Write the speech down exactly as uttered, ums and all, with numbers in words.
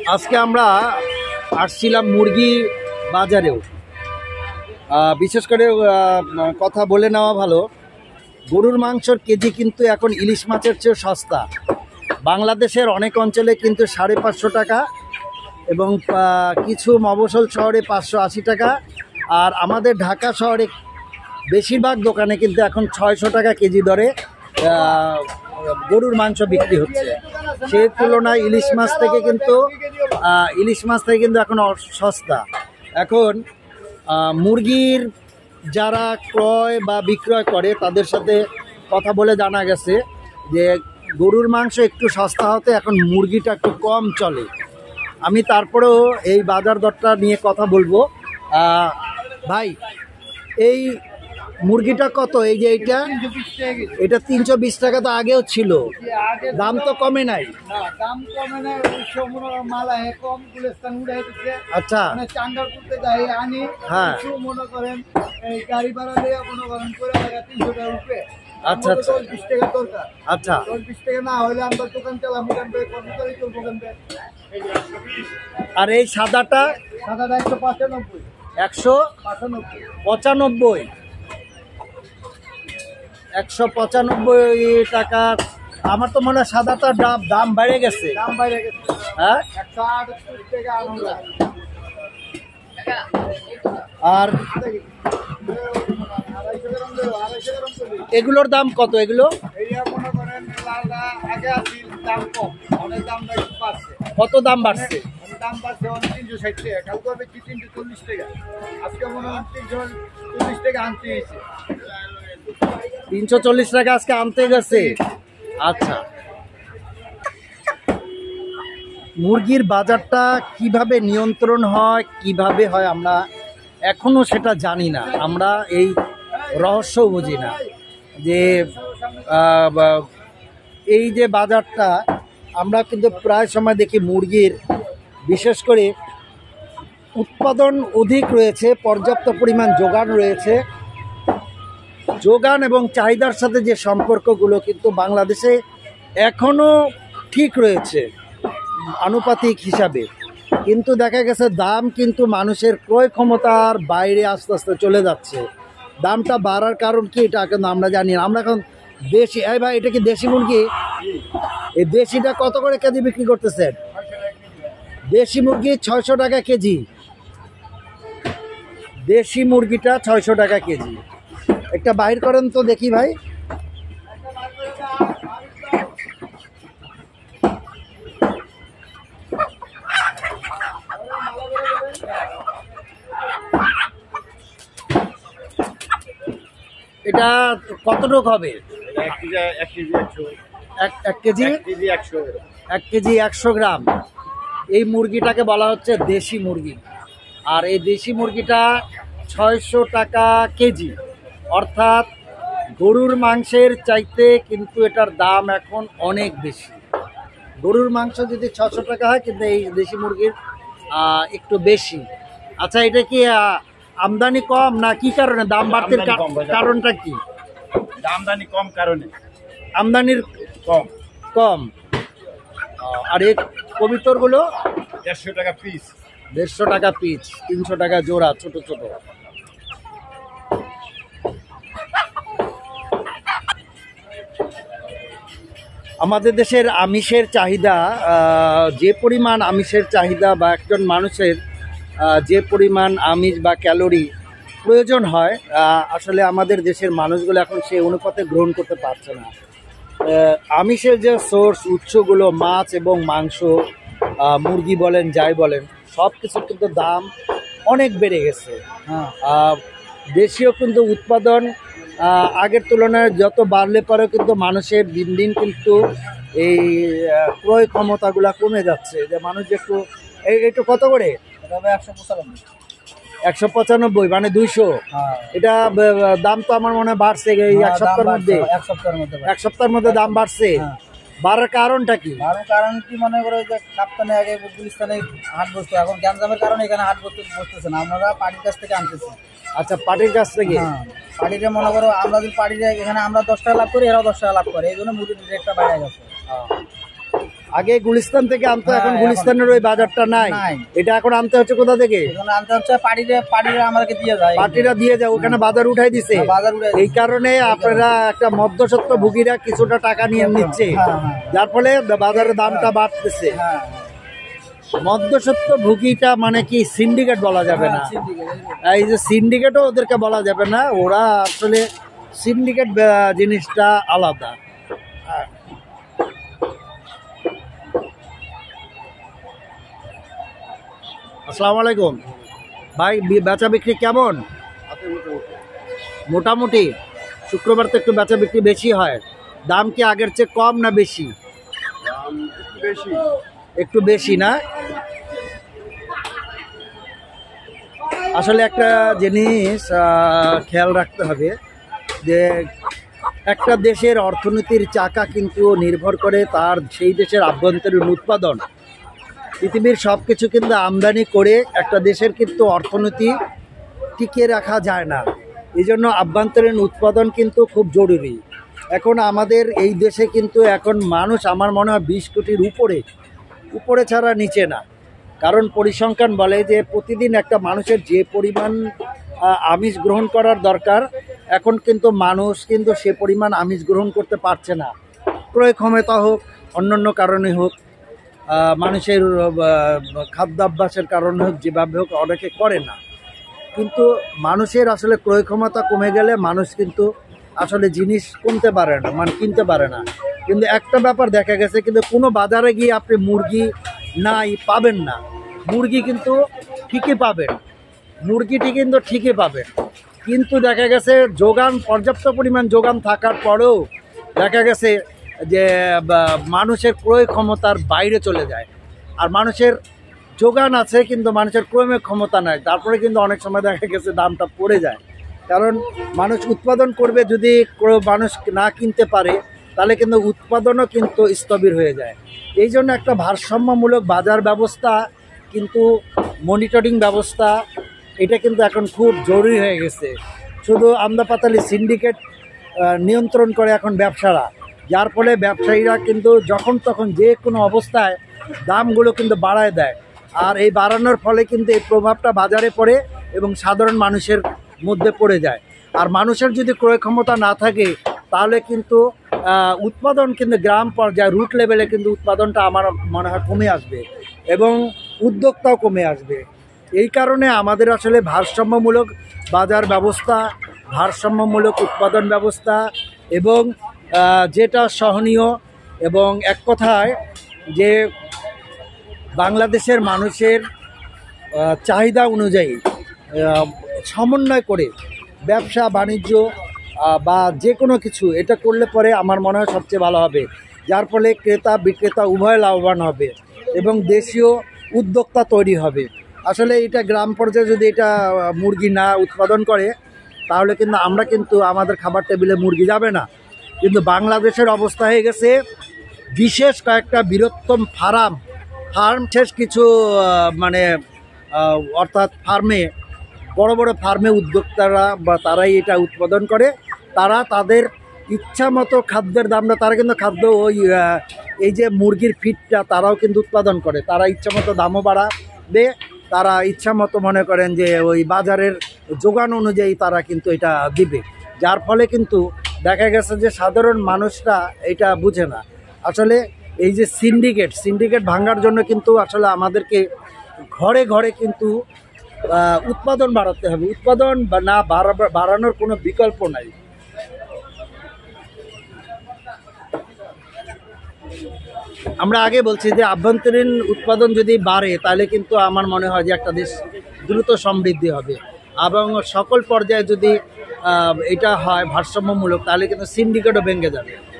আজকে আমরা আসছিলাম মুরগি বাজারেও, বিশেষ করে কথা বলে নেওয়া ভালো, গরুর মাংসর কেজি কিন্তু এখন ইলিশ মাছের চেয়ে সস্তা। বাংলাদেশের অনেক অঞ্চলে কিন্তু সাড়ে পাঁচশো টাকা এবং কিছু মফস্বল শহরে পাঁচশো আশি টাকা, আর আমাদের ঢাকা শহরে বেশিরভাগ দোকানে কিন্তু এখন ছয়শো টাকা কেজি দরে গরুর মাংস বিক্রি হচ্ছে। সেই তুলনায় ইলিশ মাছ থেকে কিন্তু ইলিশ মাছ থেকে কিন্তু এখন সস্তা। এখন মুরগির যারা ক্রয় বা বিক্রয় করে তাদের সাথে কথা বলে জানা গেছে যে গরুর মাংস একটু সস্তা হতে এখন মুরগিটা একটু কম চলে। আমি তারপরেও এই বাজার দরটা নিয়ে কথা বলবো। ভাই, এই মুরগিটা কত? এই যে এইটা এটা তিনশো বিশ টাকা তো আগেও ছিল, দাম তো কমে নাই। আচ্ছা, হ্যাঁ, আচ্ছা আচ্ছা আচ্ছা, আর এই সাদাটা একশো পঁচানব্বই একশো পঁচানব্বই টাকা। আমার তো মনে হয় সাদাটার দাম দাম বেড়ে গেছে। হ্যাঁ, আর এগুলোর দাম কত? এগুলো কত দাম বাড়ছে? দাম বাড়ছে তিনশো ষাট টাকা, কালকে হবে কি তিনশো চল্লিশ টাকা, আজকে মনে হয় তিনশো চল্লিশ টাকা আনতে গেছে। তিনশো চল্লিশ টাকা আজকে আনতে গেছে। আচ্ছা, মুরগির বাজারটা কিভাবে নিয়ন্ত্রণ হয়, কিভাবে হয় আমরা এখনো সেটা জানি না। আমরা এই রহস্য বুঝি না যে এই যে বাজারটা, আমরা কিন্তু প্রায় সময় দেখি মুরগির বিশেষ করে উৎপাদন অধিক রয়েছে, পর্যাপ্ত পরিমাণ যোগান রয়েছে। যোগান এবং চাহিদার সাথে যে সম্পর্কগুলো কিন্তু বাংলাদেশে এখনও ঠিক রয়েছে আনুপাতিক হিসাবে, কিন্তু দেখা গেছে দাম কিন্তু মানুষের ক্রয় ক্ষমতার বাইরে আস্তে আস্তে চলে যাচ্ছে। দামটা বাড়ার কারণ কি এটা কিন্তু আমরা জানি না। আমরা এখন দেশি, এই ভাই এটা কি দেশি মুরগি? এই দেশিটা কত করে কেজি বিক্রি করতেছেন? দেশি মুরগি ছয়শো টাকা কেজি, দেশি মুরগিটা ছয়শো টাকা কেজি। একটা বাইর করেন তো দেখি ভাই। এটা কতটুক হবে? এক কেজি এক কেজি একশো গ্রাম। এই মুরগিটাকে বলা হচ্ছে দেশি মুরগি, আর এই দেশি মুরগিটা ছয়শো টাকা কেজি, অর্থাৎ গরুর মাংসের চাইতে কিন্তু এটার দাম এখন অনেক বেশি। গরুর মাংস যদি ছশো টাকা হয়, কিন্তু এই দেশি মুরগির একটু বেশি। আচ্ছা, এটা কি আমদানি কম না কি কারণে দাম বাড়তির কারণটা কি? আমদানি কম কারণে, আমদানির কম কম আর এই কবিতরগুলো দেড়শো টাকা পিস, দেড়শো টাকা পিস, তিনশো টাকা জোড়া ছোট ছোট। আমাদের দেশের আমিষের চাহিদা, যে পরিমাণ আমিষের চাহিদা বা একজন মানুষের যে পরিমাণ আমিষ বা ক্যালোরি প্রয়োজন হয়, আসলে আমাদের দেশের মানুষগুলো এখন সেই অনুপাতে গ্রহণ করতে পারছে না। আমিষের যে সোর্স, উৎসগুলো মাছ এবং মাংস, মুরগি বলেন যাই বলেন, সব কিছুর কিন্তু দাম অনেক বেড়ে গেছে। দেশীয় কিন্তু উৎপাদন আগের তুলনায় যত বাড়লে পরেও কিন্তু মানুষের দিন দিন কিন্তু এই ক্রয় ক্ষমতাগুলো কমে যাচ্ছে। যে মানুষ একটু একটু কত করে? একশো পঁচানব্বই একশো পঁচানব্বই মানে দুইশো। এটা দাম তো আমার মনে হয় বাড়ছে এই এক সপ্তাহের মধ্যে, এক সপ্তাহের মধ্যে এক সপ্তাহের মধ্যে দাম বাড়ছে। বাড়ার কারণটা কি? বাড়ার কারণ কি মনে করো যে কাপ্তানে আগে গুলিস্তানে হাট বসতো, এখন গ্যাঞ্জামের কারণে এখানে হাট বসতে বসতেছে না, আমরা পার্টির কাছ থেকে আনতেছি। আচ্ছা, পার্টির কাছ থেকে? হ্যাঁ, পার্টিতে মনে করো আমরা যদি পার্টিতে এখানে আমরা দশ টাকা লাভ করি, এরাও দশ টাকা লাভ করে, এই জন্য মুরগির রেটটা বেড়ে গেছে। আগে গুলিস্তান থেকে আনতো, হ্যাঁ, এখন এখন গুলিস্তানের ওই বাজারটা নাই। নাই। এটা এখন আনতে হচ্ছে কোথা থেকে? এখন আনতে হচ্ছে পাড়িরে, পাড়িরা আমাকে দিয়ে যায়, পার্টিরা দিয়ে যায়, ওখানে বাজার উঠাই দিছে। হ্যাঁ, বাজার উঠাই এই কারণে আপনারা একটা মধ্যস্বত্ব ভোগীরা কিছুটা টাকা নিয়ে নিচ্ছে, হ্যাঁ, হ্যাঁ। যার ফলে বাজারের দামটা বাড়তেছে। হ্যাঁ, মধ্যস্বত্ব ভোগীটা মানে কি সিন্ডিকেট বলা যাবে না, এই যে সিন্ডিকেটও ওদেরকে বলা যাবে না, ওরা আসলে সিন্ডিকেট জিনিসটা আলাদা। আসসালামু আলাইকুম ভাই, বেচা বিক্রি কেমন? মোটামুটি। শুক্রবার তো একটু বেচা বিক্রি বেশি হয়, দাম কি আগের চেয়ে কম না বেশি? একটু বেশি না? আসলে একটা জিনিস খেয়াল রাখতে হবে যে একটা দেশের অর্থনীতির চাকা কিন্তু নির্ভর করে তার সেই দেশের আভ্যন্তরীণ উৎপাদন। পৃথিবীর সব কিছু কিন্তু আমদানি করে একটা দেশের কিন্তু অর্থনীতি টিকিয়ে রাখা যায় না, এই জন্য আভ্যন্তরীণ উৎপাদন কিন্তু খুব জরুরি। এখন আমাদের এই দেশে কিন্তু এখন মানুষ আমার মনে হয় বিশ কোটির উপরে, উপরে ছাড়া নিচে না। কারণ পরিসংখ্যান বলে যে প্রতিদিন একটা মানুষের যে পরিমাণ আমিষ গ্রহণ করার দরকার, এখন কিন্তু মানুষ কিন্তু সে পরিমাণ আমিষ গ্রহণ করতে পারছে না। ক্রয় ক্ষমতা হোক, অন্যান্য কারণে হোক, মানুষের খাদ্যাভ্যাসের কারণে হোক, যেভাবে হোক অনেকে করে না। কিন্তু মানুষের আসলে ক্রয় ক্ষমতা কমে গেলে মানুষ কিন্তু আসলে জিনিস কিনতে পারে না, মানে কিনতে পারে না। কিন্তু একটা ব্যাপার দেখা গেছে, কিন্তু কোনো বাজারে গিয়ে আপনি মুরগি নাই পাবেন না, মুরগি কিন্তু ঠিকই পাবেন, মুরগিটি কিন্তু ঠিকই পাবেন। কিন্তু দেখা গেছে যোগান, পর্যাপ্ত পরিমাণ যোগান থাকার পরেও দেখা গেছে যে মানুষের ক্রয় ক্ষমতার বাইরে চলে যায়। আর মানুষের যোগান আছে কিন্তু মানুষের ক্রয় ক্ষমতা নাই, তারপরে কিন্তু অনেক সময় দেখা গেছে দামটা পড়ে যায়। কারণ মানুষ উৎপাদন করবে, যদি মানুষ না কিনতে পারে তাহলে কিন্তু উৎপাদনও কিন্তু স্থবির হয়ে যায়। এই জন্য একটা ভারসাম্যমূলক বাজার ব্যবস্থা কিন্তু, মনিটরিং ব্যবস্থা, এটা কিন্তু এখন খুব জরুরি হয়ে গেছে। শুধু আমদাপাতালি সিন্ডিকেট নিয়ন্ত্রণ করে এখন ব্যবসারা, যার ফলে ব্যবসায়ীরা কিন্তু যখন তখন যে কোনো অবস্থায় দামগুলো কিন্তু বাড়ায় দেয়। আর এই বাড়ানোর ফলে কিন্তু এই প্রভাবটা বাজারে পড়ে এবং সাধারণ মানুষের মধ্যে পড়ে যায়। আর মানুষের যদি ক্রয় ক্ষমতা না থাকে তাহলে কিন্তু উৎপাদন কিন্তু গ্রাম পর্যায়ে, রুট লেভেলে কিন্তু উৎপাদনটা আমার মনে হয় কমে আসবে এবং উদ্যোক্তাও কমে আসবে। এই কারণে আমাদের আসলে ভারসাম্যমূলক বাজার ব্যবস্থা, ভারসাম্যমূলক উৎপাদন ব্যবস্থা এবং যেটা সহনীয়, এবং এক কথায় যে বাংলাদেশের মানুষের চাহিদা অনুযায়ী সমন্বয় করে ব্যবসা বাণিজ্য বা যে কোনো কিছু এটা করলে পরে আমার মনে হয় সবচেয়ে ভালো হবে, যার ফলে ক্রেতা বিক্রেতা উভয় লাভবান হবে এবং দেশীয় উদ্যোক্তা তৈরি হবে। আসলে এটা গ্রাম পর্যায়ে যদি এটা মুরগি না উৎপাদন করে তাহলে কিন্তু আমরা কিন্তু আমাদের খাবার টেবিলে মুরগি যাবে না। কিন্তু বাংলাদেশের অবস্থা হয়ে গেছে বিশেষ কয়েকটা বৃহত্তম ফার্ম ফার্ম শেষ কিছু মানে অর্থাৎ ফার্মে, বড় বড় ফার্মে উদ্যোক্তারা বা তারাই এটা উৎপাদন করে, তারা তাদের ইচ্ছা মতো খাদ্যের দামটা, তারা কিন্তু খাদ্য ওই এই যে মুরগির ফিডটা তারাও কিন্তু উৎপাদন করে, তারা ইচ্ছা মতো দামও বাড়াবে, তারা ইচ্ছা মতো মনে করেন যে ওই বাজারের যোগান অনুযায়ী তারা কিন্তু এটা দিবে, যার ফলে কিন্তু দেখা গেছে যে সাধারণ মানুষরা এটা বুঝে না। আসলে এই যে সিন্ডিকেট সিন্ডিকেট ভাঙার জন্য কিন্তু আসলে আমাদেরকে ঘরে ঘরে কিন্তু উৎপাদন বাড়াতে হবে, উৎপাদন না বাড়ানোর কোনো বিকল্প নাই। আমরা আগে বলছি যে আভ্যন্তরীণ উৎপাদন যদি বাড়ে তাহলে কিন্তু আমার মনে হয় যে একটা দেশ দ্রুত সমৃদ্ধি হবে, এবং সকল পর্যায়ে যদি এটা হয় ভারসাম্যমূলক তাহলে কিন্তু সিন্ডিকেটও ভেঙে যাবে।